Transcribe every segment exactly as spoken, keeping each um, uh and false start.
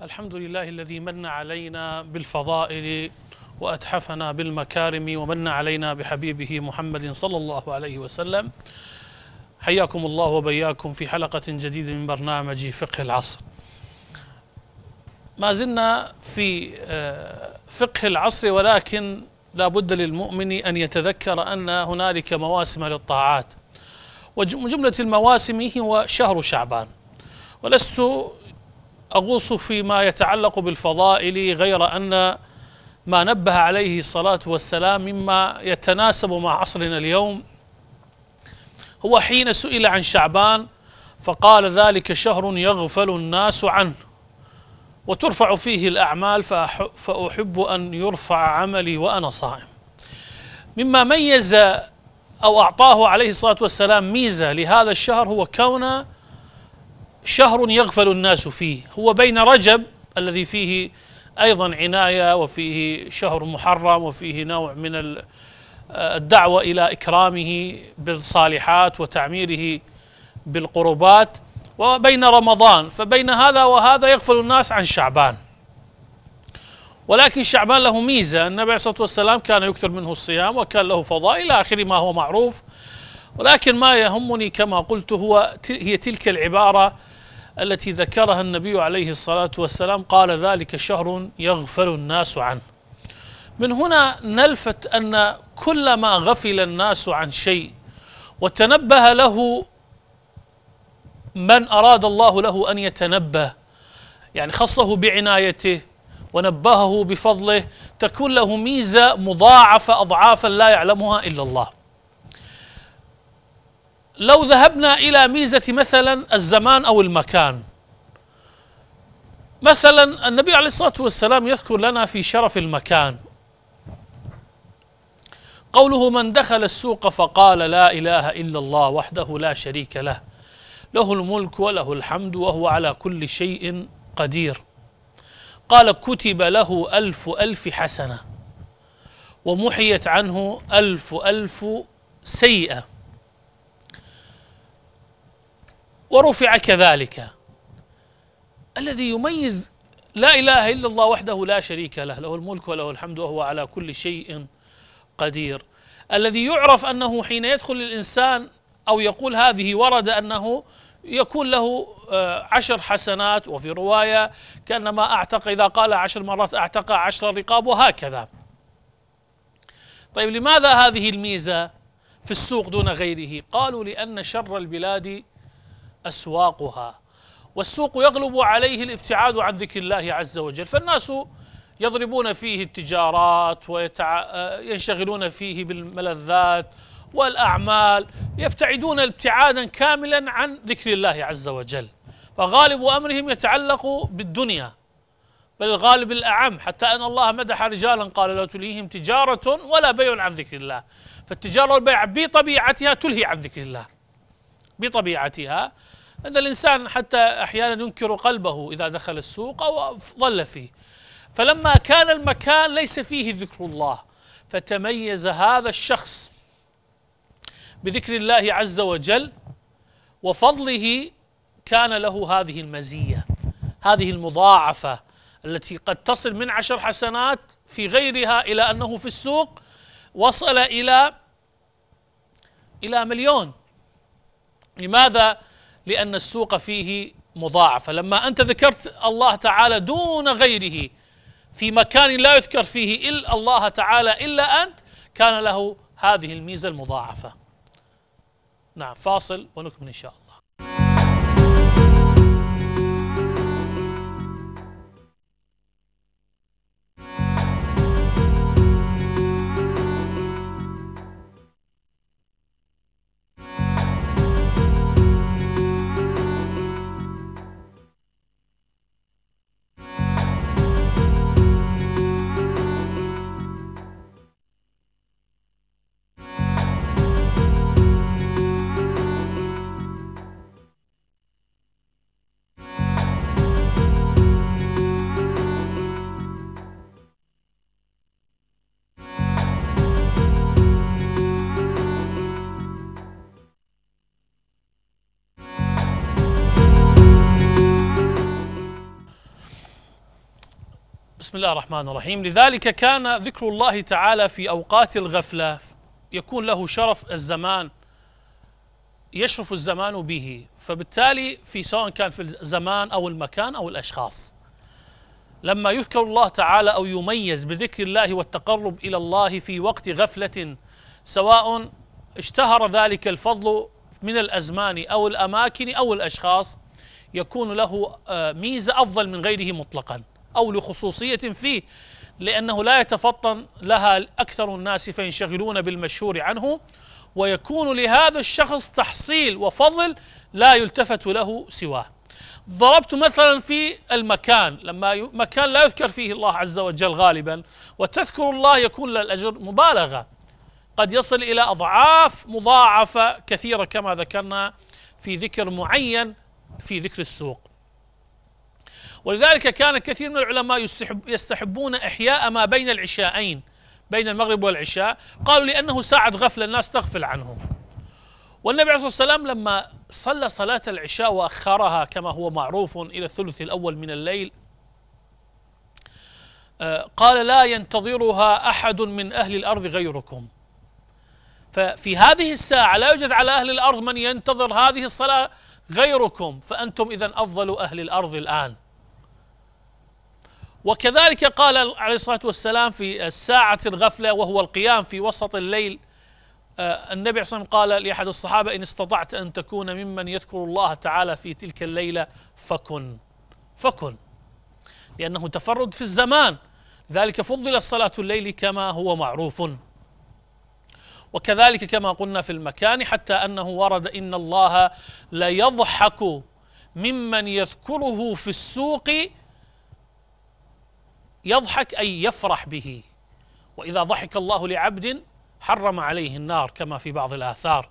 الحمد لله الذي من علينا بالفضائل وأتحفنا بالمكارم ومن علينا بحبيبه محمد صلى الله عليه وسلم. حياكم الله وبياكم في حلقة جديدة من برنامج فقه العصر. ما زلنا في فقه العصر، ولكن لا بد للمؤمن أن يتذكر أن هنالك مواسم للطاعات، وجملة المواسم هو شهر شعبان. ولست أغوص فيما يتعلق بالفضائل، غير أن ما نبه عليه الصلاة والسلام مما يتناسب مع عصرنا اليوم هو حين سئل عن شعبان فقال: ذلك شهر يغفل الناس عنه وترفع فيه الأعمال فأحب أن يرفع عملي وأنا صائم. مما ميز أو أعطاه عليه الصلاة والسلام ميزة لهذا الشهر هو كون شهر يغفل الناس فيه، هو بين رجب الذي فيه أيضا عناية وفيه شهر محرم وفيه نوع من الدعوة إلى إكرامه بالصالحات وتعميره بالقربات، وبين رمضان، فبين هذا وهذا يغفل الناس عن شعبان. ولكن شعبان له ميزة، النبي عليه الصلاة والسلام كان يكثر منه الصيام وكان له فضائل إلى آخر ما هو معروف. ولكن ما يهمني كما قلت هو هي تلك العبارة التي ذكرها النبي عليه الصلاة والسلام، قال: ذلك شهر يغفل الناس عنه. من هنا نلفت أن كلما غفل الناس عن شيء وتنبه له من أراد الله له أن يتنبه، يعني خصه بعنايته ونبهه بفضله، تكون له ميزة مضاعفة أضعافا لا يعلمها إلا الله. لو ذهبنا إلى ميزة مثلا الزمان أو المكان، مثلا النبي عليه الصلاة والسلام يذكر لنا في شرف المكان قوله: من دخل السوق فقال لا إله إلا الله وحده لا شريك له له الملك وله الحمد وهو على كل شيء قدير، قال: كتب له ألف ألف حسنة ومحيت عنه ألف ألف سيئة ورفع كذلك. الذي يميز لا إله إلا الله وحده لا شريك له له الملك وله الحمد وهو على كل شيء قدير، الذي يعرف أنه حين يدخل الإنسان أو يقول هذه ورد أنه يكون له عشر حسنات، وفي رواية كأنما أعتق إذا قال عشر مرات أعتق عشر رقاب، وهكذا. طيب، لماذا هذه الميزة في السوق دون غيره؟ قالوا: لأن شر البلاد أسواقها، والسوق يغلب عليه الابتعاد عن ذكر الله عز وجل، فالناس يضربون فيه التجارات وينشغلون فيه بالملذات والأعمال، يبتعدون ابتعادا كاملا عن ذكر الله عز وجل، فغالب أمرهم يتعلق بالدنيا، بل الغالب الأعم، حتى أن الله مدح رجالا قال: لا تلهيهم تجارة ولا بيع عن ذكر الله. فالتجارة والبيع بطبيعتها تلهي عن ذكر الله، بطبيعتها. أن الإنسان حتى أحيانا ينكر قلبه إذا دخل السوق أو ظل فيه. فلما كان المكان ليس فيه ذكر الله فتميز هذا الشخص بذكر الله عز وجل وفضله، كان له هذه المزية، هذه المضاعفة التي قد تصل من عشر حسنات في غيرها إلى أنه في السوق وصل إلى إلى مليون. لماذا؟ لأن السوق فيه مضاعفة. لما أنت ذكرت الله تعالى دون غيره في مكان لا يذكر فيه إلا الله تعالى إلا أنت، كان له هذه الميزة المضاعفة. نعم، فاصل ونكمل إن شاء الله. بسم الله الرحمن الرحيم. لذلك كان ذكر الله تعالى في أوقات الغفلة يكون له شرف الزمان، يشرف الزمان به، فبالتالي في سواء كان في الزمان أو المكان أو الأشخاص، لما يذكر الله تعالى أو يميز بذكر الله والتقرب إلى الله في وقت غفلة، سواء اشتهر ذلك الفضل من الأزمان أو الأماكن أو الأشخاص، يكون له ميزة أفضل من غيره مطلقا أو لخصوصية فيه، لأنه لا يتفطن لها أكثر الناس فينشغلون بالمشهور عنه، ويكون لهذا الشخص تحصيل وفضل لا يلتفت له سواه. ضربت مثلا في المكان، لما مكان لا يذكر فيه الله عز وجل غالبا وتذكر الله يكون للأجر مبالغة، قد يصل إلى أضعاف مضاعفة كثيرة كما ذكرنا في ذكر معين في ذكر السوق. ولذلك كان كثير من العلماء يستحب يستحبون إحياء ما بين العشاءين، بين المغرب والعشاء، قالوا لأنه ساعة غفلة الناس تغفل عنه. والنبي عليه الصلاة والسلام لما صلى صلاة العشاء وأخرها كما هو معروف إلى الثلث الأول من الليل، قال: لا ينتظرها أحد من أهل الأرض غيركم. ففي هذه الساعة لا يوجد على أهل الأرض من ينتظر هذه الصلاة غيركم، فأنتم إذن أفضل أهل الأرض الآن. وكذلك قال عليه الصلاة والسلام في الساعة الغفلة وهو القيام في وسط الليل، النبي صلى الله عليه وسلم قال لأحد الصحابة: إن استطعت أن تكون ممن يذكر الله تعالى في تلك الليلة فكن فكن لأنه تفرد في الزمان، ذلك فضل صلاة الليل كما هو معروف. وكذلك كما قلنا في المكان، حتى أنه ورد: إن الله ليضحك ممن يذكره في السوق، يضحك أي يفرح به، وإذا ضحك الله لعبد حرم عليه النار كما في بعض الآثار.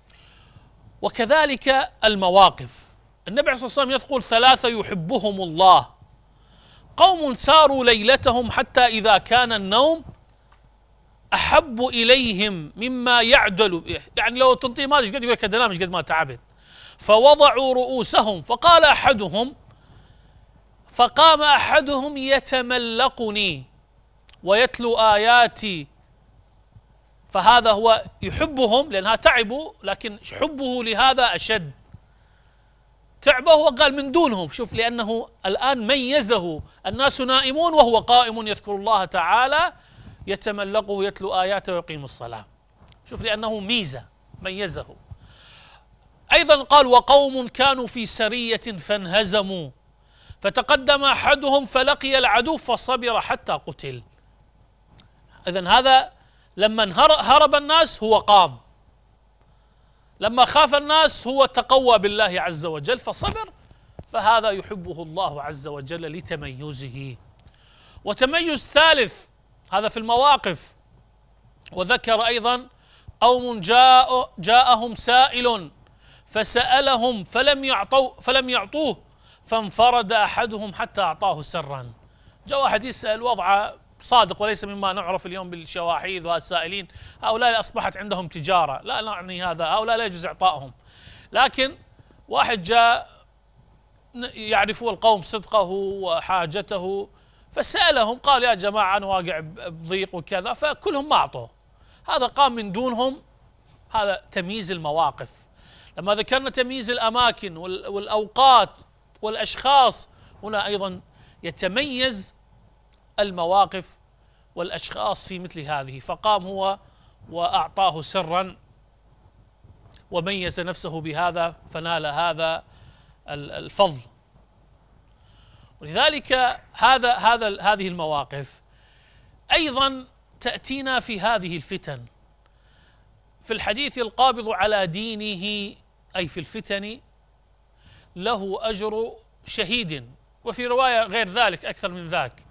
وكذلك المواقف، النبي عليه الصلاة والسلام يقول: ثلاثة يحبهم الله، قوم ساروا ليلتهم حتى إذا كان النوم أحب إليهم مما يعدل، يعني لو تنطيه مال ايش قد يقول لك انام ايش قد ما تعبت، فوضعوا رؤوسهم، فقال أحدهم فقام أحدهم يتملقني ويتلو آياتي، فهذا هو يحبهم لأنها تعبوا، لكن حبه لهذا أشد. تعبه وقال من دونهم، شوف، لأنه الآن ميزه، الناس نائمون وهو قائم يذكر الله تعالى يتملقه يتلو آياته ويقيم الصلاة، شوف، لأنه ميزة ميزه. أيضا قال: وقوم كانوا في سرية فانهزموا، فتقدم أحدهم فلقي العدو فصبر حتى قتل. إذن هذا لما هرب الناس هو قام، لما خاف الناس هو تقوى بالله عز وجل فصبر، فهذا يحبه الله عز وجل لتميزه. وتميز ثالث هذا في المواقف، وذكر أيضا: قوم جاء جاءهم سائل فسألهم فلم يعطوا فلم يعطوه فانفرد أحدهم حتى أعطاه سرا. جاء واحد يسأل وضع صادق وليس مما نعرف اليوم بالشواحيذ والسائلين، هؤلاء أصبحت عندهم تجارة، لا نعني هذا، هؤلاء لا يجوز إعطائهم، لكن واحد جاء يعرف القوم صدقه وحاجته فسألهم، قال: يا جماعة أنا واقع بضيق وكذا، فكلهم ما أعطوه، هذا قام من دونهم. هذا تمييز المواقف. لما ذكرنا تمييز الأماكن والأوقات والأشخاص، هنا أيضا يتميز المواقف والأشخاص في مثل هذه، فقام هو وأعطاه سرا وميز نفسه بهذا فنال هذا الفضل. ولذلك هذا هذا هذه المواقف أيضا تأتينا في هذه الفتن. في الحديث: القابض على دينه، أي في الفتن، له أجر شهيد، وفي رواية غير ذلك أكثر من ذاك.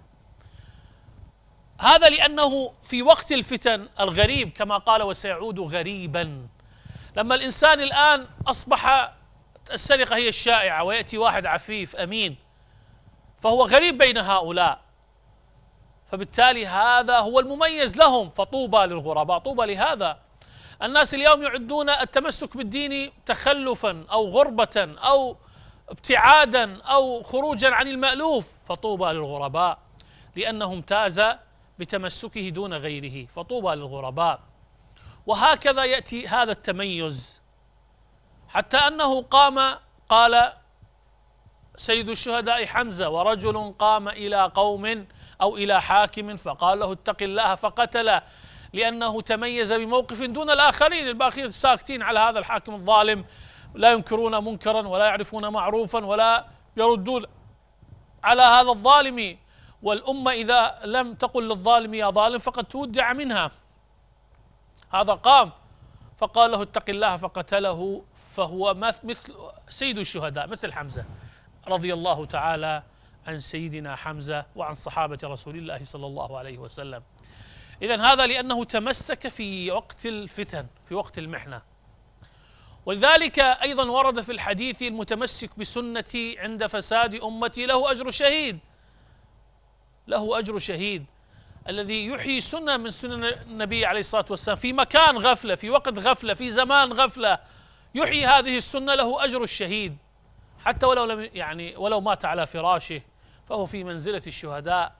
هذا لأنه في وقت الفتن الغريب كما قال: وسيعود غريبا. لما الإنسان الآن أصبح السرقة هي الشائعة، ويأتي واحد عفيف أمين فهو غريب بين هؤلاء، فبالتالي هذا هو المميز لهم، فطوبى للغرباء، طوبى لهذا. الناس اليوم يعدون التمسك بالدين تخلفا أو غربة أو ابتعادا أو خروجا عن المألوف، فطوبى للغرباء. لأنه امتاز بتمسكه دون غيره، فطوبى للغرباء. وهكذا يأتي هذا التميز، حتى أنه قام، قال سيد الشهداء حمزة: ورجل قام إلى قوم أو إلى حاكم فقال له اتق الله فقتله، لأنه تميز بموقف دون الآخرين. الباقين ساكتين على هذا الحاكم الظالم، لا ينكرون منكرا ولا يعرفون معروفا ولا يردون على هذا الظالم، والأمة إذا لم تقل للظالم يا ظالم فقد تودع منها. هذا قام فقال له اتق الله فقتله، فهو مثل سيد الشهداء، مثل حمزة رضي الله تعالى عن سيدنا حمزة وعن صحابة رسول الله صلى الله عليه وسلم. إذن هذا لأنه تمسك في وقت الفتن، في وقت المحنة. ولذلك أيضا ورد في الحديث: المتمسك بسنتي عند فساد أمتي له أجر شهيد. له أجر شهيد. الذي يحيي سنة من سنن النبي عليه الصلاة والسلام في مكان غفلة، في وقت غفلة، في زمان غفلة، يحيي هذه السنة له أجر الشهيد، حتى ولو لم يعني ولو مات على فراشه فهو في منزلة الشهداء.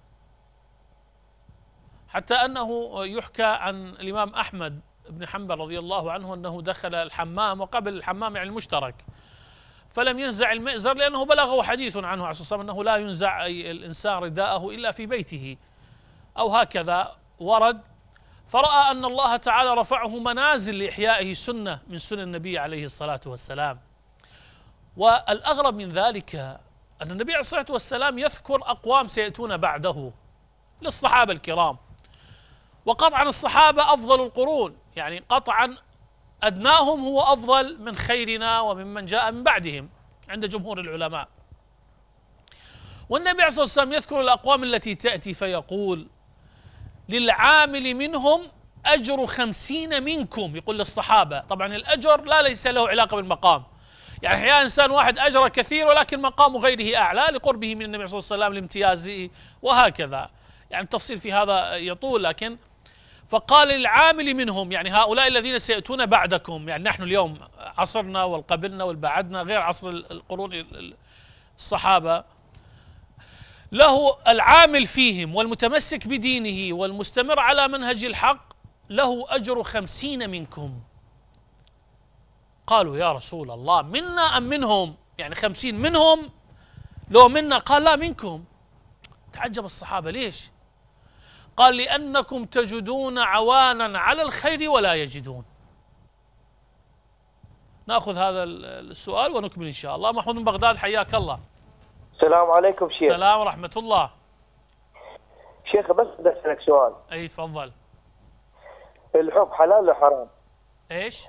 حتى أنه يحكى عن الإمام أحمد بن حنبل رضي الله عنه أنه دخل الحمام، وقبل الحمام يعني المشترك، فلم ينزع المئزر لأنه بلغه حديث عنه عليه الصلاة والسلام أنه لا ينزع أي الإنسان رداءه إلا في بيته، أو هكذا ورد. فرأى أن الله تعالى رفعه منازل لإحيائه سنة من سنن النبي عليه الصلاة والسلام. والأغرب من ذلك أن النبي عليه الصلاة والسلام يذكر أقوام سيأتون بعده للصحابة الكرام، وقطعا الصحابة أفضل القرون، يعني قطعا أدناهم هو أفضل من خيرنا وممن جاء من بعدهم عند جمهور العلماء. والنبي عليه الصلاة والسلام يذكر الأقوام التي تأتي فيقول: للعامل منهم أجر خمسين منكم، يقول للصحابة. طبعا الأجر لا ليس له علاقة بالمقام، يعني أحيانا إنسان واحد أجر كثير ولكن مقام غيره أعلى لقربه من النبي صلى الله عليه وسلم لامتيازه وهكذا، يعني التفصيل في هذا يطول. لكن فقال للعامل منهم، يعني هؤلاء الذين سيأتون بعدكم، يعني نحن اليوم عصرنا والقبلنا والبعدنا غير عصر القرون الصحابة، له العامل فيهم والمتمسك بدينه والمستمر على منهج الحق له أجر خمسين منكم. قالوا يا رسول الله منا أم منهم؟ يعني خمسين منهم لو منا؟ قال لا منكم. تعجب الصحابة ليش؟ قال لأنكم تجدون عوانا على الخير ولا يجدون. نأخذ هذا السؤال ونكمل إن شاء الله. محمود من بغداد حياك الله. السلام عليكم شيخ. السلام ورحمة الله. شيخ بس بدي أسألك سؤال. أي تفضل. الحب حلال ولا حرام؟ إيش؟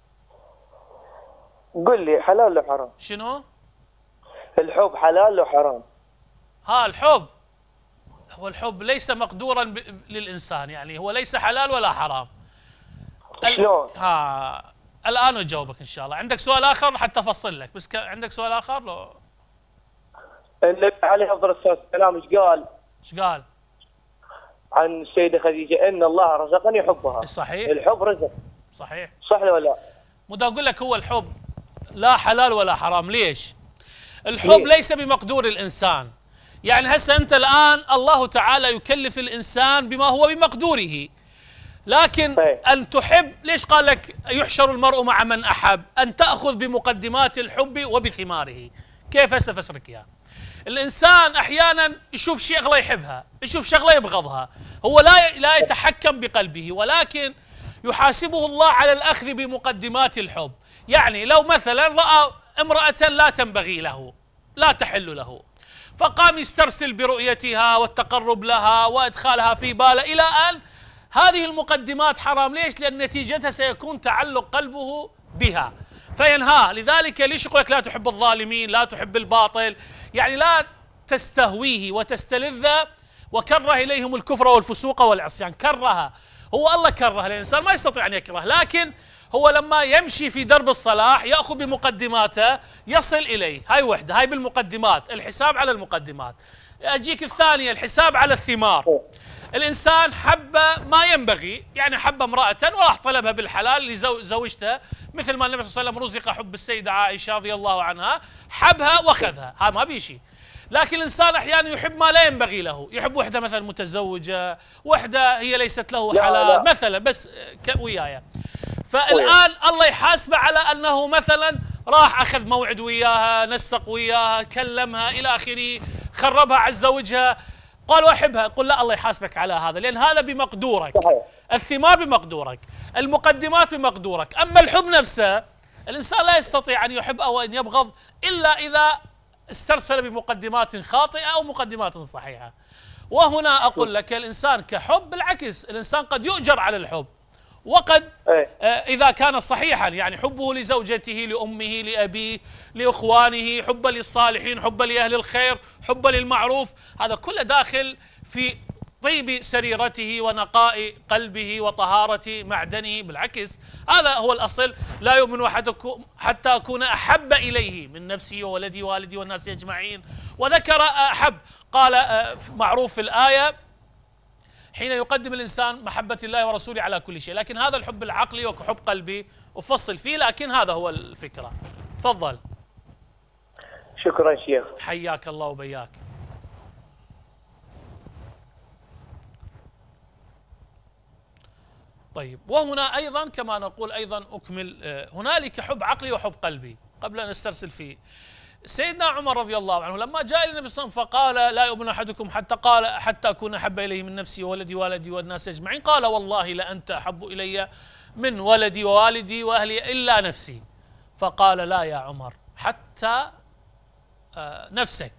قل لي حلال ولا حرام؟ شنو؟ الحب حلال ولا حرام؟ ها الحب، هو الحب ليس مقدورا للإنسان، يعني هو ليس حلال ولا حرام. شلون؟ ها الآن أجاوبك إن شاء الله. عندك سؤال آخر حتى أفصل لك، بس عندك سؤال آخر لو؟ النبي عليه أفضل الصلاة والسلام إيش قال؟ إيش قال؟ عن السيدة خديجة: إن الله رزقني حبها. صحيح. الحب رزق. صحيح. صح ولا لا؟ مو أقول لك هو الحب لا حلال ولا حرام. ليش؟ الحب ليه؟ ليس بمقدور الإنسان. يعني هسه أنت الآن الله تعالى يكلف الإنسان بما هو بمقدوره، لكن هي. أن تحب، ليش قال لك يحشر المرء مع من أحب؟ أن تأخذ بمقدمات الحب وبثماره. كيف هسه أفسرك إياه؟ الإنسان أحيانا يشوف شغلة يحبها، يشوف شغلة يبغضها، هو لا لا يتحكم بقلبه، ولكن يحاسبه الله على الأخذ بمقدمات الحب. يعني لو مثلا رأى امرأة لا تنبغي له، لا تحل له، فقام يسترسل برؤيتها والتقرب لها وإدخالها في باله إلى أن هذه المقدمات حرام. ليش؟ لأن نتيجتها سيكون تعلق قلبه بها فينهاه. لذلك ليش يقول لك لا تحب الظالمين، لا تحب الباطل، يعني لا تستهويه وتستلذ. وكره إليهم الكفر والفسوق والعصيان، كرها، هو الله كره الإنسان، ما يستطيع أن يكره، لكن هو لما يمشي في درب الصلاح يأخذ بمقدماته يصل إليه. هاي وحدة، هاي بالمقدمات، الحساب على المقدمات. أجيك الثانية، الحساب على الثمار. الإنسان حب ما ينبغي، يعني حب امرأة وراح طلبها بالحلال لزوجته، مثل ما النبي صلى الله عليه وسلم رزق حب السيدة عائشة رضي الله عنها، حبها واخذها، ها ما بيشي. لكن الإنسان أحيانا يحب ما لا ينبغي له، يحب وحدة مثلا متزوجة، وحدة هي ليست له لا حلال لا. مثلا، بس وياي. فالآن الله يحاسبه على أنه مثلا راح أخذ موعد وياها، نسق وياها، كلمها إلى آخره، خربها على زوجها، قال أحبها، قل لا، الله يحاسبك على هذا، لأن هذا بمقدورك. صحيح. الثمار بمقدورك، المقدمات بمقدورك. أما الحب نفسه، الإنسان لا يستطيع أن يحب أو أن يبغض إلا إذا استرسل بمقدمات خاطئة أو مقدمات صحيحة. وهنا أقول لك الإنسان كحب بالعكس، الإنسان قد يؤجر على الحب، وقد آه إذا كان صحيحا، يعني حبه لزوجته، لأمه، لأبيه، لإخوانه، حبه للصالحين، حبه لأهل الخير، حبه للمعروف، هذا كله داخل في طيب سريرته ونقاء قلبه وطهارة معدنه. بالعكس هذا هو الأصل، لا يؤمن أحدكم حتى أكون أحب إليه من نفسي وولدي ووالدي والناس أجمعين. وذكر أحب، قال معروف في الآية حين يقدم الإنسان محبة الله ورسوله على كل شيء، لكن هذا الحب العقلي وحب قلبي أفصل فيه، لكن هذا هو الفكرة. تفضل. شكرا شيخ. حياك الله وبياك. طيب، وهنا أيضا كما نقول أيضا أكمل، هنالك حب عقلي وحب قلبي قبل أن نسترسل فيه. سيدنا عمر رضي الله عنه لما جاء إلى النبي صلى الله عليه وسلم فقال لا يؤمن أحدكم حتى قال حتى أكون أحب إليه من نفسي وولدي والدي والناس أجمعين، قال والله لأنت أحب إلي من ولدي ووالدي وأهلي إلا نفسي. فقال لا يا عمر حتى نفسك.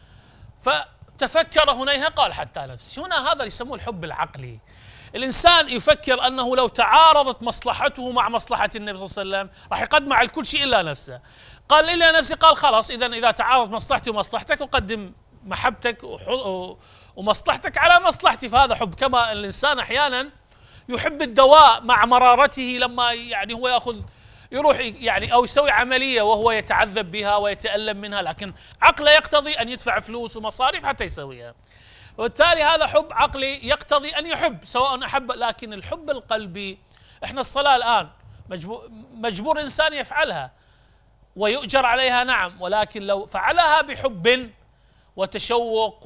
فتفكر هنيها قال حتى نفسي. هنا هذا يسموه الحب العقلي. الإنسان يفكر أنه لو تعارضت مصلحته مع مصلحة النبي صلى الله عليه وسلم راح يقدم على كل شيء إلا نفسه. قال إلا نفسي، قال خلاص إذا إذا تعارض مصلحتي ومصلحتك أقدم محبتك ومصلحتك على مصلحتي. فهذا حب. كما الإنسان أحيانا يحب الدواء مع مرارته، لما يعني هو يأخذ يروح يعني أو يسوي عملية وهو يتعذب بها ويتألم منها، لكن عقله يقتضي أن يدفع فلوس ومصاريف حتى يسويها. وبالتالي هذا حب عقلي يقتضي أن يحب سواء أحب. لكن الحب القلبي، إحنا الصلاة الآن مجبور, مجبور إنسان يفعلها ويؤجر عليها، نعم، ولكن لو فعلها بحب وتشوق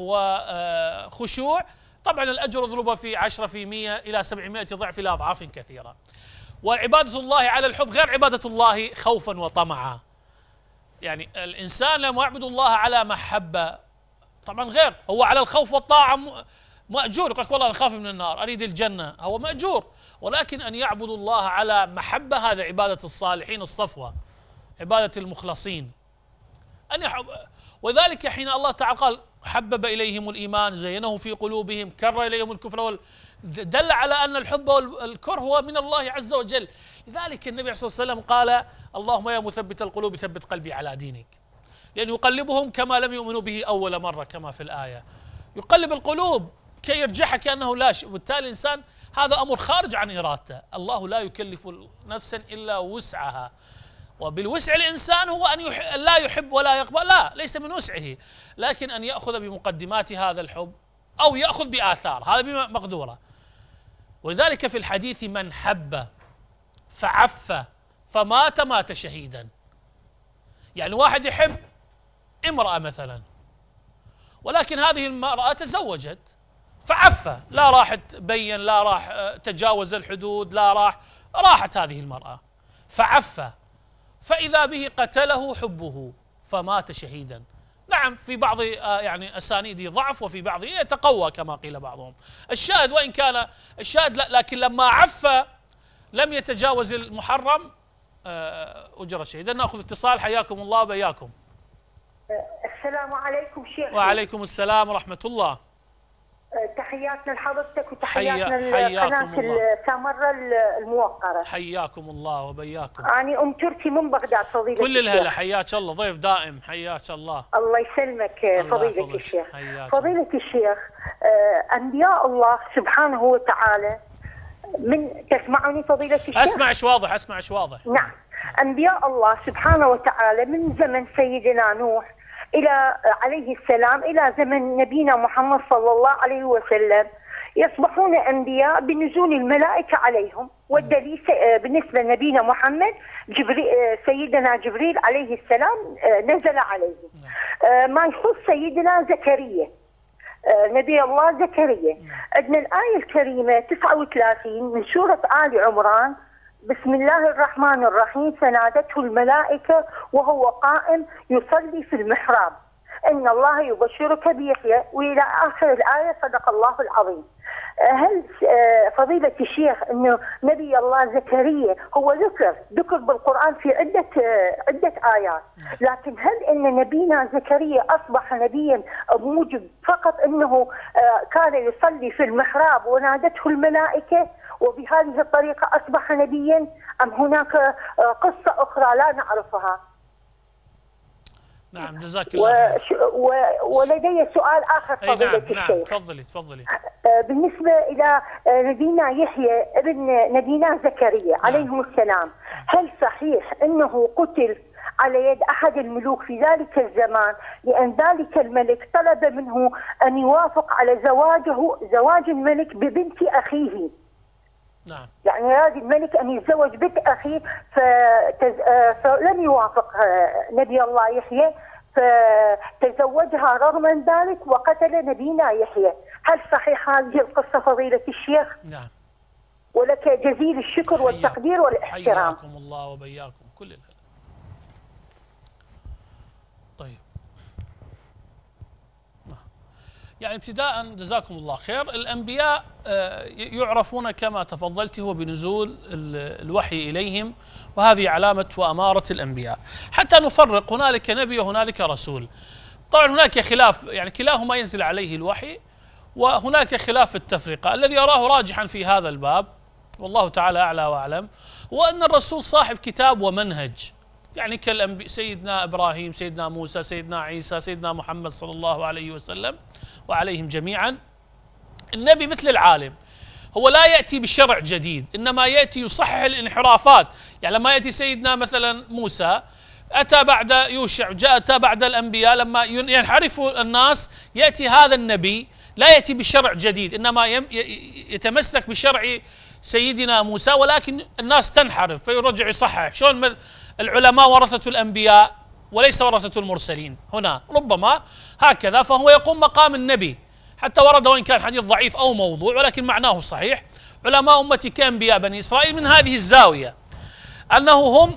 وخشوع طبعا الأجر يضرب في عشرة في مئة إلى سبعمائة ضعف إلى أضعاف كثيرة. وعبادة الله على الحب غير عبادة الله خوفا وطمعا. يعني الإنسان لما يعبد الله على محبة طبعا غير، هو على الخوف والطاعة مأجور، يقول لك والله أنا خاف من النار أريد الجنة، هو مأجور. ولكن أن يعبد الله على محبة هذا عبادة الصالحين الصفوة، عبادة المخلصين. أن يحب، وذلك حين الله تعالى قال حبب إليهم الإيمان زينه في قلوبهم كره إليهم الكفر وال... دل على أن الحب والكره هو من الله عز وجل. لذلك النبي صلى الله عليه وسلم قال اللهم يا مثبت القلوب ثبت قلبي على دينك، لأن يقلبهم كما لم يؤمنوا به أول مرة كما في الآية. يقلب القلوب كي يرجعها كأنه لا شيء، وبالتالي الإنسان هذا أمر خارج عن إرادته. الله لا يكلف نفسا إلا وسعها، وبالوسع الإنسان هو أن يح... لا يحب ولا يقبل، لا ليس من وسعه، لكن أن يأخذ بمقدمات هذا الحب أو يأخذ بآثار، هذا بمقدوره. ولذلك في الحديث من حب فعف فمات مات شهيدا. يعني واحد يحب امرأة مثلا، ولكن هذه المرأة تزوجت فعف، لا راح تبين، لا راح تجاوز الحدود، لا راح راحت هذه المرأة فعف، فإذا به قتله حبه فمات شهيدا. نعم في بعض يعني أسانيد ضعف وفي بعض يتقوى كما قيل بعضهم. الشاهد وإن كان الشاهد لا، لكن لما عف لم يتجاوز المحرم أجر شهيدا. نأخذ اتصال. حياكم الله وبياكم. السلام عليكم شيخ. وعليكم السلام ورحمة الله. تحياتنا لحضرتك وتحياتنا حي... لقناة سامرة الموقرة. حياكم الله وبياكم. أنا أم تركي من بغداد فضيلة كل الهلا، حياك الله، ضيف دائم، حياك الله. الله يسلمك فضيلة الشيخ. فضيلة الله. الشيخ، أنبياء الله سبحانه وتعالى من تسمعني فضيلة الشيخ؟ أسمعش واضح، أسمعش واضح. نعم، أنبياء الله سبحانه وتعالى من زمن سيدنا نوح إلى عليه السلام إلى زمن نبينا محمد صلى الله عليه وسلم يصبحون أنبياء بنزول الملائكة عليهم، والدليل بالنسبة لنبينا محمد جبريل، سيدنا جبريل عليه السلام نزل عليه. ما يخص سيدنا زكريا نبي الله زكريا، عندنا الآية الكريمة تسعة وثلاثين من سورة آل عمران: بسم الله الرحمن الرحيم فنادته الملائكة وهو قائم يصلي في المحراب إن الله يبشرك بيحيى، وإلى آخر الآية. صدق الله العظيم. هل فضيلة الشيخ أنه نبي الله زكريا هو ذكر ذكر بالقرآن في عدة عدة آيات، لكن هل أن نبينا زكريا أصبح نبيا بموجب فقط أنه كان يصلي في المحراب ونادته الملائكة وبهذه الطريقة أصبح نبيا، أم هناك قصة أخرى لا نعرفها؟ نعم جزاك الله خير. و... ولدي سؤال آخر فضيلة نعم الشيخ. نعم تفضلي تفضلي. بالنسبة إلى نبينا يحيى ابن نبينا زكريا نعم. عليهم السلام، هل صحيح أنه قتل على يد أحد الملوك في ذلك الزمان، لأن ذلك الملك طلب منه أن يوافق على زواجه زواج الملك ببنت أخيه؟ نعم. يعني أراد الملك أن يتزوج بنت أخيه فتز... فلم يوافق نبي الله يحيى، فتزوجها رغم ذلك وقتل نبينا يحيى. هل صحيح هذه القصة فضيلة الشيخ؟ نعم. ولك جزيل الشكر والتقدير والاحترام. حياكم الله وبياكم كل الهلا. طيب. يعني ابتداء جزاكم الله خير، الأنبياء يعرفون كما تفضلت هو بنزول الوحي إليهم، وهذه علامة وأمارة الأنبياء. حتى نفرق هنالك نبي وهنالك رسول. طبعا هناك خلاف، يعني كلاهما ينزل عليه الوحي، وهناك خلاف التفرقة. الذي أراه راجحا في هذا الباب والله تعالى أعلى وأعلم هو أن الرسول صاحب كتاب ومنهج، يعني كالأنبياء سيدنا إبراهيم، سيدنا موسى، سيدنا عيسى، سيدنا محمد صلى الله عليه وسلم وعليهم جميعا. النبي مثل العالم، هو لا يأتي بشرع جديد، إنما يأتي يصحح الانحرافات. يعني لما يأتي سيدنا مثلا موسى أتى بعد يوشع، جاء أتى بعد الأنبياء، لما ينحرف الناس يأتي هذا النبي لا يأتي بشرع جديد، إنما يتمسك بشرع سيدنا موسى، ولكن الناس تنحرف فيرجع يصحح. شلون العلماء ورثة الأنبياء وليس ورثة المرسلين، هنا ربما هكذا، فهو يقوم مقام النبي. حتى ورد وإن كان حديث ضعيف أو موضوع ولكن معناه صحيح. علماء أمتي كأنبياء بني إسرائيل من هذه الزاوية، أنه هم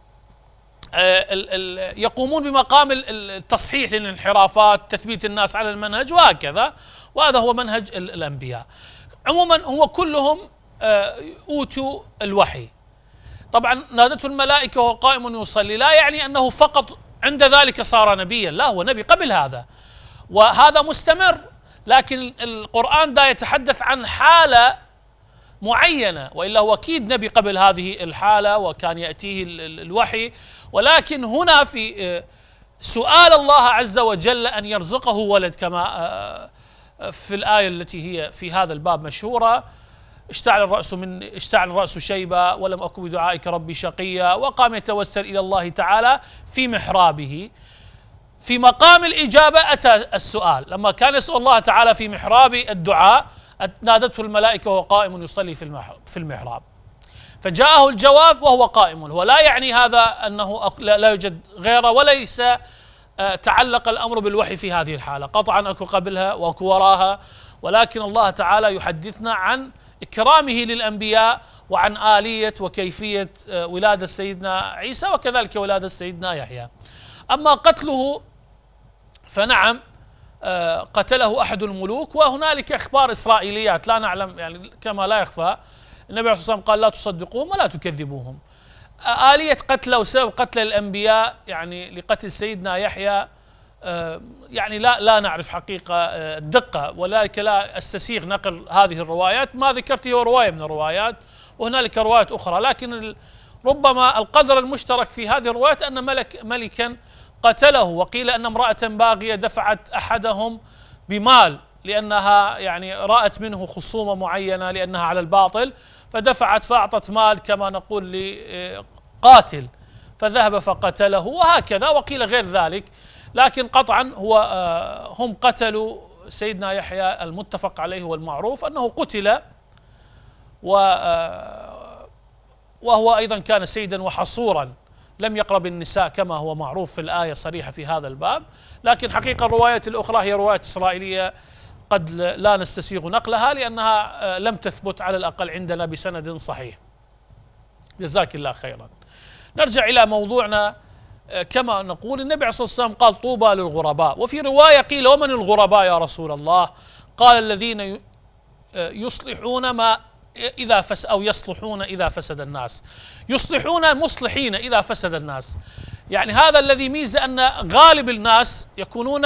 يقومون بمقام التصحيح للانحرافات، تثبيت الناس على المنهج وهكذا، وهذا هو منهج الأنبياء. عموما هو كلهم أوتوا الوحي. طبعا نادته الملائكة وهو قائم يصلي لا يعني أنه فقط عند ذلك صار نبيا، لا، هو نبي قبل هذا وهذا مستمر، لكن القرآن دا يتحدث عن حالة معينة، وإلا هو أكيد نبي قبل هذه الحالة وكان يأتيه الوحي. ولكن هنا في سؤال الله عز وجل أن يرزقه ولد، كما في الآية التي هي في هذا الباب مشهورة: اشتعل الرأس من اشتعل الرأس شيبا ولم أكن بدعائك ربي شقيا، وقام يتوسل إلى الله تعالى في محرابه. في مقام الإجابة أتى السؤال، لما كان يسأل الله تعالى في محراب الدعاء نادته الملائكة وهو قائم يصلي في المحراب، فجاءه الجواب وهو قائم. هو لا يعني هذا أنه لا يوجد غيره، وليس تعلق الأمر بالوحي في هذه الحالة، قطعا أكو قبلها وأكو وراها، ولكن الله تعالى يحدثنا عن إكرامه للأنبياء وعن آلية وكيفية ولادة سيدنا عيسى وكذلك ولادة سيدنا يحيى. أما قتله فنعم قتله أحد الملوك، وهنالك أخبار إسرائيليات لا نعلم، يعني كما لا يخفى. النبي عليه الصلاة والسلام قال: لا تصدقوهم ولا تكذبوهم. آلية قتله وسبب قتل الأنبياء يعني لقتل سيدنا يحيى يعني لا لا نعرف حقيقة الدقة، ولذلك لا أستسيغ نقل هذه الروايات. ما ذكرت هو رواية من الروايات وهنالك روايات أخرى، لكن ربما القدر المشترك في هذه الروايات أن ملك ملكا قتله، وقيل أن امرأة باغية دفعت أحدهم بمال لأنها يعني رأت منه خصومة معينة لأنها على الباطل، فدفعت فأعطت مال كما نقول لقاتل فذهب فقتله، وهكذا، وقيل غير ذلك. لكن قطعا هو هم قتلوا سيدنا يحيى المتفق عليه والمعروف أنه قتل، و وهو أيضا كان سيدا وحصورا، لم يقرب النساء كما هو معروف في الآية صريحة في هذا الباب. لكن حقيقة الروايات الأخرى هي روايات إسرائيلية قد لا نستسيغ نقلها لأنها لم تثبت على الأقل عندنا بسند صحيح. جزاك الله خيرا. نرجع إلى موضوعنا. كما نقول النبي عليه الصلاة والسلام قال طوبى للغرباء، وفي رواية قيل ومن الغرباء يا رسول الله؟ قال الذين يصلحون ما إذا فس أو يصلحون إذا فسد الناس، يصلحون مصلحين إذا فسد الناس. يعني هذا الذي ميزة أن غالب الناس يكونون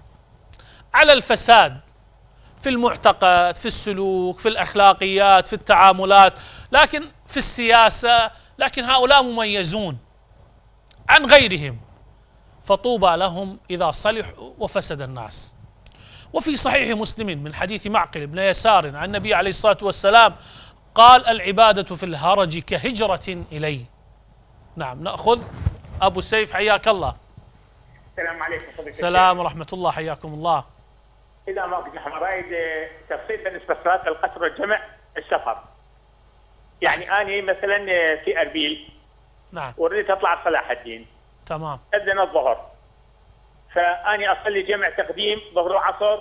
على الفساد في المعتقد، في السلوك، في الأخلاقيات، في التعاملات، لكن في السياسة، لكن هؤلاء مميزون عن غيرهم، فطوبى لهم إذا صلحوا وفسد الناس. وفي صحيح مسلم من حديث معقل بن يسار عن النبي عليه الصلاة والسلام قال العبادة في الهرج كهجرة إلي. نعم، نأخذ أبو سيف، حياك الله. السلام عليكم فضيلة الشيخ. السلام ورحمة الله، حياكم الله. إذا ما كنت نحن رايد تفصيل بالنسبة لصلاة القصر والجمع السفر. يعني أنا مثلا في أربيل، نعم، وردت أطلع صلاح الدين، تمام، أذن الظهر، فأني أصلي جمع تقديم ظهر وعصر.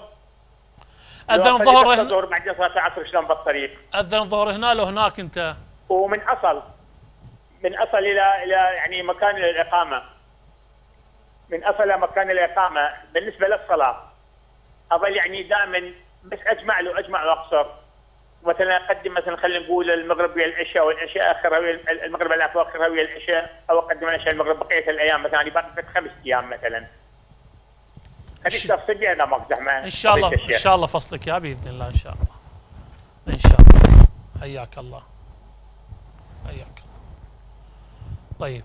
أذن الظهر هنا، الظهر بعد صلاة العصر شلون بالطريق؟ أذن الظهر هنا لو هناك أنت؟ ومن أصل من أصل إلى إلى يعني مكان الإقامة، من أصل إلى مكان الإقامة بالنسبة للصلاة أظل يعني دائما بس أجمع له أجمع وأقصر. مثلا أقدم مثلا خلينا نقول المغرب ويا العشاء، والعشاء آخرها ويا المغرب العفو آخرها ويا العشاء، أو أقدم العشاء المغرب بقية الأيام، مثلا باقي خمس أيام مثلا. هذه التفصيل دي أنا ما زحمة. إن شاء الله إن شاء الله فصلك يا بإذن الله، إن شاء الله إن شاء الله. حياك الله، حياك. طيب،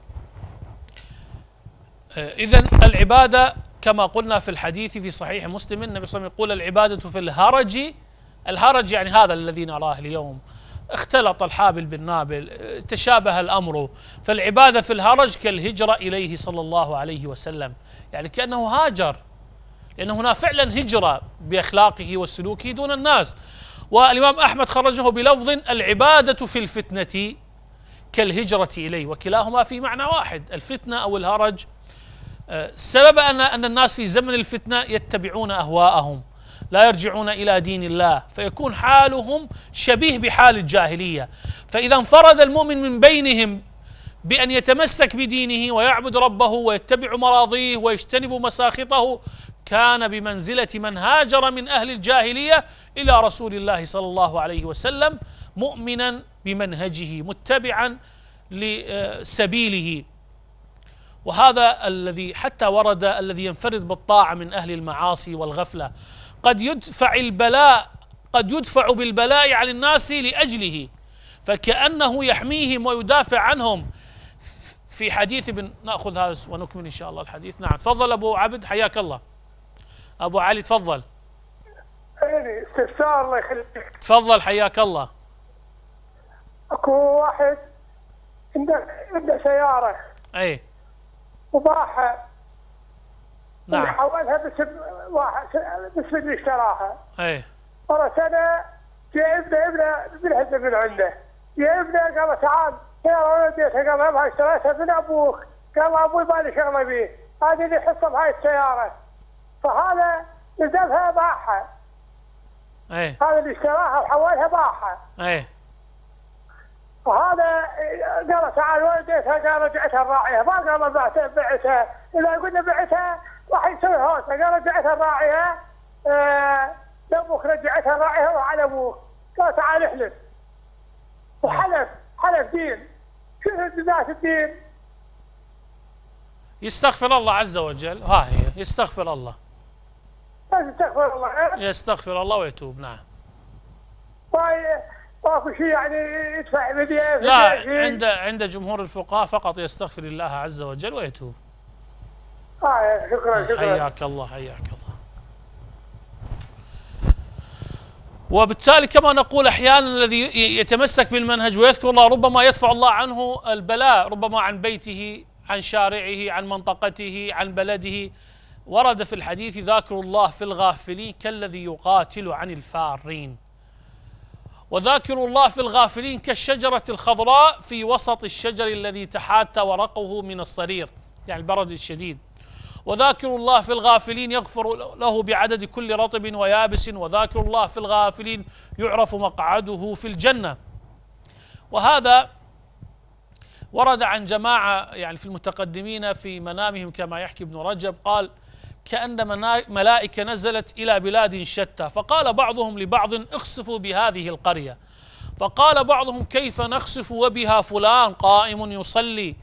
إذن العبادة كما قلنا في الحديث في صحيح مسلم النبي صلى الله عليه وسلم يقول العبادة في الهرج. الهرج يعني هذا الذي نراه اليوم، اختلط الحابل بالنابل، تشابه الأمر، فالعبادة في الهرج كالهجرة إليه صلى الله عليه وسلم، يعني كأنه هاجر، لأن هنا فعلا هجرة بأخلاقه وسلوكه دون الناس. والإمام أحمد خرجه بلفظ العبادة في الفتنة كالهجرة إليه، وكلاهما في معنى واحد، الفتنة أو الهرج. السبب أن أن الناس في زمن الفتنة يتبعون أهواءهم، لا يرجعون إلى دين الله، فيكون حالهم شبيه بحال الجاهلية. فإذا انفرد المؤمن من بينهم بأن يتمسك بدينه ويعبد ربه ويتبع مراضيه ويجتنب مساخطه، كان بمنزلة من هاجر من أهل الجاهلية إلى رسول الله صلى الله عليه وسلم مؤمنا بمنهجه متبعا لسبيله. وهذا الذي حتى ورد الذي ينفرد بالطاعة من أهل المعاصي والغفلة قد يدفع البلاء قد يدفع بالبلاء عن الناس لأجله، فكأنه يحميهم ويدافع عنهم. في حديث ابن نأخذ هذا ونكمل إن شاء الله الحديث. نعم، تفضل أبو عبد، حياك الله. أبو علي تفضل. استفسار الله يخليك. تفضل حياك الله. اكو واحد عنده عنده سيارة، اي، وباعها، نعم، وحولها باسم واحد باسم اللي اشتراها. اي، مرة سنة جاء ابنه ابنه بالحزة من عنده، جاء ابنه قال تعال سيارة ولديتها، قال هذا اشتريتها من ابوك، قال ابوي ما لي شغلة بيه، هذه اللي حصة بهاي السيارة، فهذا نزلها باعها. اي، هذا اللي اشتراها وحولها باعها. اي، وهذا قال تعال ولديتها، قال رجعتها الراعية، ما قال بعتها بعتها، إذا قلنا بعتها راح يسوي هوسة، قال رجعتها الراعية، آه لأبوك رجعتها الراعية وعلى أبوك، قال تعال احلف، وحلف حلف دين. شنو ذات الدين؟ يستغفر الله عز وجل، ها هي يستغفر الله، يستغفر الله، يستغفر الله ويتوب. نعم، ماكو شيء يعني يدفع بديه. لا، عند عند جمهور الفقهاء فقط يستغفر الله عز وجل ويتوب. آه شكرا شكرا. حياك الله، حياك الله. وبالتالي كما نقول أحيانا الذي يتمسك بالمنهج ويذكر الله ربما يدفع الله عنه البلاء، ربما عن بيته، عن شارعه، عن منطقته، عن بلده، ورد في الحديث ذاكر الله في الغافلين كالذي يقاتل عن الفارين، وذاكر الله في الغافلين كالشجرة الخضراء في وسط الشجر الذي تحاتى ورقه من الصرير، يعني البرد الشديد. وذاكر الله في الغافلين يغفر له بعدد كل رطب ويابس، وذاكر الله في الغافلين يعرف مقعده في الجنة. وهذا ورد عن جماعة يعني في المتقدمين في منامهم كما يحكي ابن رجب، قال كأن ملائكة نزلت إلى بلاد شتى، فقال بعضهم لبعض اخسفوا بهذه القرية، فقال بعضهم كيف نخسف وبها فلان قائم يصلي،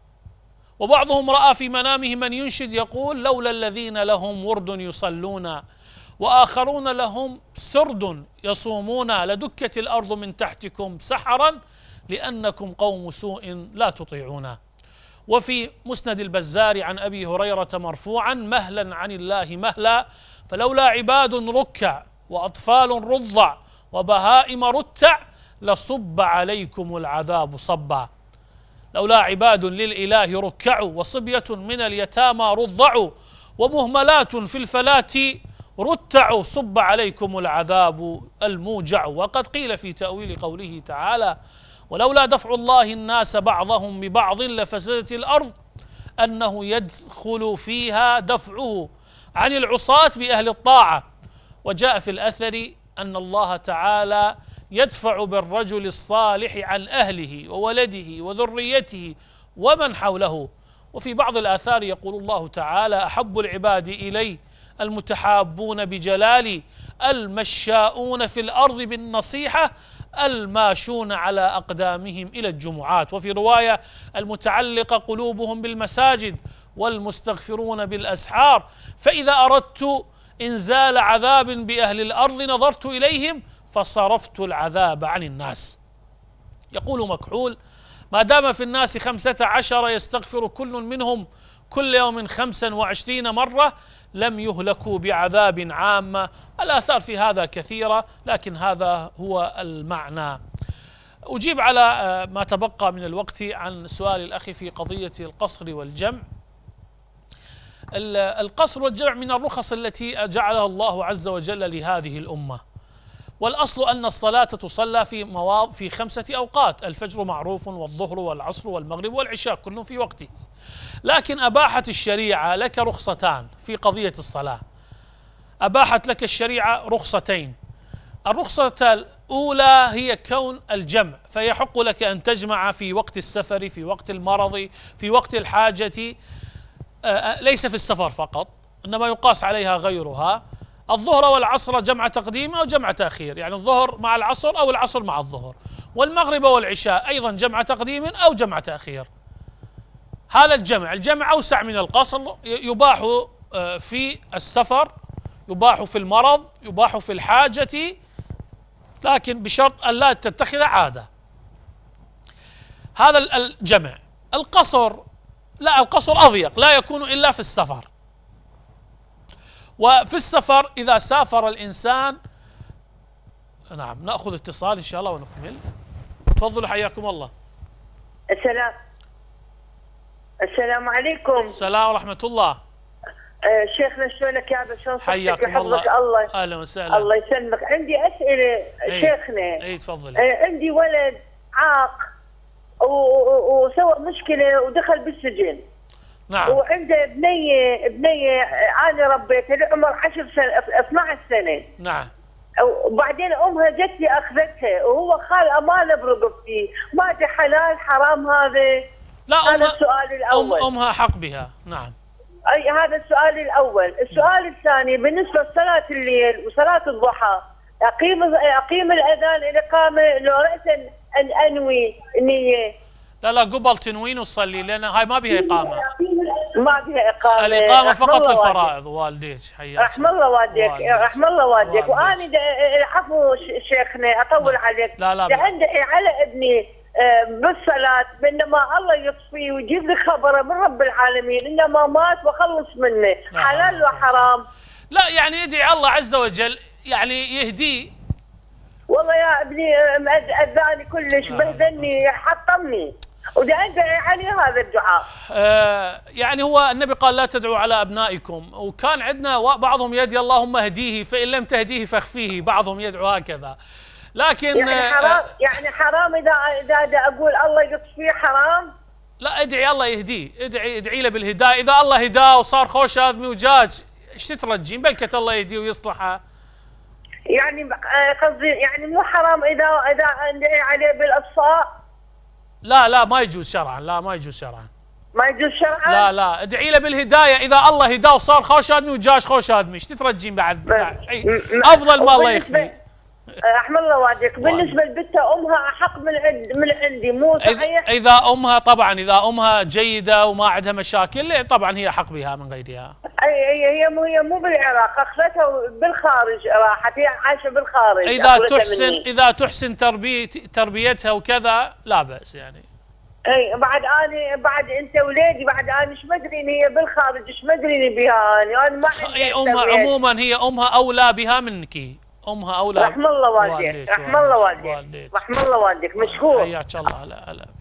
وبعضهم رأى في منامه من ينشد يقول لولا الذين لهم ورد يصلون وآخرون لهم سرد يصومون لدكت الأرض من تحتكم سحرا لأنكم قوم سوء لا تطيعون. وفي مسند البزار عن أبي هريرة مرفوعا مهلا عن الله مهلا فلولا عباد ركع وأطفال رضع وبهائم رتع لصب عليكم العذاب صبا. لولا عباد للإله ركعوا وصبية من اليتامى رضعوا ومهملات في الفلاة رتعوا صب عليكم العذاب الموجع. وقد قيل في تأويل قوله تعالى ولولا دفع الله الناس بعضهم ببعض لفسدت الأرض أنه يدخل فيها دفعه عن العصاة بأهل الطاعة. وجاء في الأثر أن الله تعالى يدفع بالرجل الصالح عن أهله وولده وذريته ومن حوله. وفي بعض الآثار يقول الله تعالى أحب العباد إلي المتحابون بجلالي المشاؤون في الأرض بالنصيحة الماشون على أقدامهم إلى الجمعات. وفي رواية المتعلقة قلوبهم بالمساجد والمستغفرون بالأسحار فإذا أردت إنزال عذاب بأهل الأرض نظرت إليهم فصرفت العذاب عن الناس. يقول مكحول ما دام في الناس خمسة عشر يستغفر كل منهم كل يوم خمسا وعشرين مرة لم يهلكوا بعذاب عامة. الآثار في هذا كثيرة لكن هذا هو المعنى. أجيب على ما تبقى من الوقت عن سؤال الأخ في قضية القصر والجمع. القصر والجمع من الرخص التي جعلها الله عز وجل لهذه الأمة، والأصل أن الصلاة تصلى في مواضع في خمسة أوقات، الفجر معروف والظهر والعصر والمغرب والعشاء كل في وقته، لكن أباحت الشريعة لك رخصتان في قضية الصلاة. أباحت لك الشريعة رخصتين. الرخصة الأولى هي كون الجمع، فيحق لك أن تجمع في وقت السفر في وقت المرض في وقت الحاجة، ليس في السفر فقط إنما يقاس عليها غيرها. الظهر والعصر جمع تقديم أو جمع تأخير، يعني الظهر مع العصر أو العصر مع الظهر، والمغرب والعشاء أيضا جمع تقديم أو جمع تأخير. هذا الجمع الجمع أوسع من القصر، يباح في السفر، يباح في المرض، يباح في الحاجة، لكن بشرط أن لا تتخذ عادة. هذا الجمع. القصر لا، القصر أضيق، لا يكون إلا في السفر. وفي السفر إذا سافر الإنسان، نعم نأخذ اتصال إن شاء الله ونكمل. تفضلوا حياكم الله. السلام السلام عليكم. السلام ورحمة الله. آه شيخنا شلونك يا ابا؟ شلون حياكم الله. الله أهلا وسهلا. الله يسلمك. عندي أسئلة أي. شيخنا. اي تفضل. آه عندي ولد عاق وسوى مشكلة ودخل بالسجن. نعم. وعنده بنية بنية أنا ربيتها لعمر عشر سنة اثنعش سنة. نعم. وبعدين أمها جتي أخذتها وهو خال أمانة برقبتي، ما أدري حلال حرام هذا؟ لا، هذا السؤال الأول. أم أمها حق بها. نعم. أي هذا السؤال الأول. السؤال الثاني بالنسبة لصلاة الليل وصلاة الضحى، أقيم أقيم الأذان الإقامة لو رأسا أن أنوي نية؟ لا لا، قبل تنوين وصلي، لأن هاي ما بها إقامة. ما بها إقامة. الإقامة فقط للفرائض. والديك حياك. رحم الله والديك، رحم الله والديك. وأنا العفو شيخنا أطول لا. عليك. لا لا. عندي على ابني بالصلاة، بينما الله يطفي ويجيب لي خبره من رب العالمين انما مات وخلص منه، حلال وحرام؟ لا يعني يدعي الله عز وجل يعني يهديه. والله يا ابني اذاني كلش، بهدلني، حطمني. ودا ادعي عليه هذا الدعاء. آه يعني هو النبي قال لا تدعوا على ابنائكم، وكان عندنا بعضهم يدعي اللهم اهديه فان لم تهديه فاخفيه، بعضهم يدعو هكذا. لكن يعني حرام آه يعني حرام اذا اذا اقول الله يقص فيه حرام؟ لا، ادعي الله يهديه، ادعي ادعي له بالهدايه. اذا الله هداه وصار خوش ادمي وجاج ايش تترجين؟ بلكة الله يهديه ويصلحه. يعني قصدي يعني مو حرام اذا اذا ندعي عليه بالاصفاء؟ لا لا ما يجوز شرعا، لا ما يجوز شرعا. ما يجوز شرعا؟ لا لا، ادعي له بالهدايه. اذا الله هداه وصار خوش ادمي وجاج خوش ادمي ايش تترجين بعد؟ بعد. افضل ما الله يخفي. احمد الله وادك. بالنسبه لبنتها امها احق من عند من عندي، مو صحيح؟ اذا امها طبعا اذا امها جيده وما عندها مشاكل طبعا هي حق بها من غيرها. اي هي هي مو هي مو بالعراق، اخذتها بالخارج، راحت هي عايشه بالخارج. اذا تحسن مني. اذا تحسن تربيه تربيتها وكذا لا باس يعني. اي بعد انا بعد انت ولادي بعد انا ايش مدري ان هي بالخارج، ايش مدري بها انا انا ما عندي. امها عموما هي امها اولى بها منك، امها اولى. رحم الله والديك، رحم الله والديك، رحم الله والديك، مشكور. حياك الله. لا لا.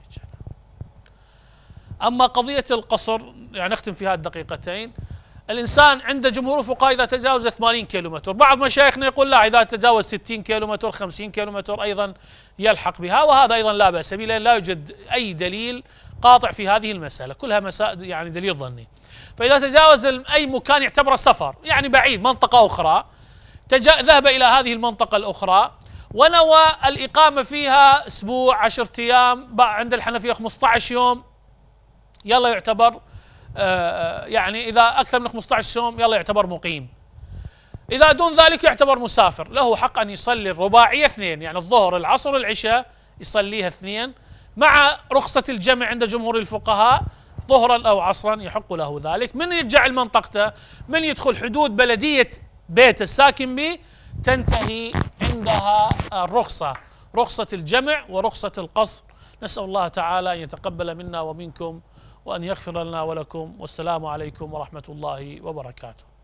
اما قضيه القصر يعني نختم في هذه الدقيقتين. الانسان عند جمهور الفقهاء اذا تجاوز ثمانين كيلومتر، بعض مشايخنا يقول لا اذا تجاوز ستين كيلومتر خمسين كيلومتر ايضا يلحق بها، وهذا ايضا لا باس به، لا يوجد اي دليل قاطع في هذه المساله، كلها مسائل يعني دليل ظني. فاذا تجاوز اي مكان يعتبر سفر يعني بعيد منطقه اخرى، ذهب إلى هذه المنطقة الأخرى ونوى الإقامة فيها أسبوع عشرة أيام، عند الحنفية خمسة عشر يوم، يلا يعتبر آه يعني إذا أكثر من خمسة عشر يوم يلا يعتبر مقيم. إذا دون ذلك يعتبر مسافر، له حق أن يصلي الرباعية اثنين، يعني الظهر العصر العشاء يصليها اثنين، مع رخصة الجمع عند جمهور الفقهاء ظهرا أو عصرا يحق له ذلك. من يرجع لمنطقته، من يدخل حدود بلدية بيت الساكن به تنتهي عندها الرخصة، رخصة الجمع ورخصة القصر. نسأل الله تعالى أن يتقبل منا ومنكم وأن يغفر لنا ولكم، والسلام عليكم ورحمة الله وبركاته.